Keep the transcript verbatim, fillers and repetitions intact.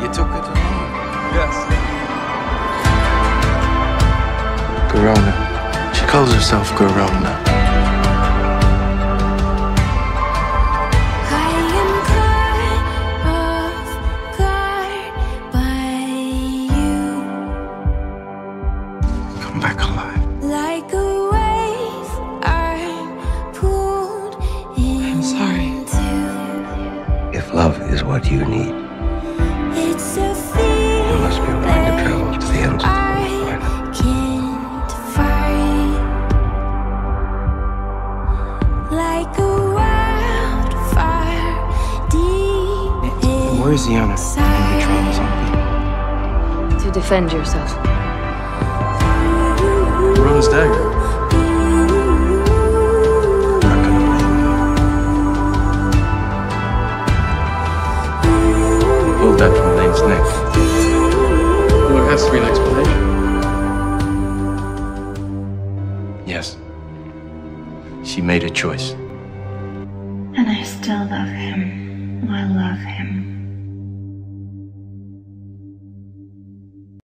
You took her to home. Yes. Garona. She calls herself Garona. I am caught off guard by you. Come back alive. Like a wave I'm pulled into. I'm sorry. If love is what you need, It's a feeling you must be willing to travel to the ends of the world to I find it. can't fight. Like a wildfire deep Where's the owner? When we train the zombie. To defend yourself. Garona's dagger. Not gonna blame you. Pulled that from Lane's neck. Well, there has to be an explanation. Yes. She made a choice. And I still love him. I love him.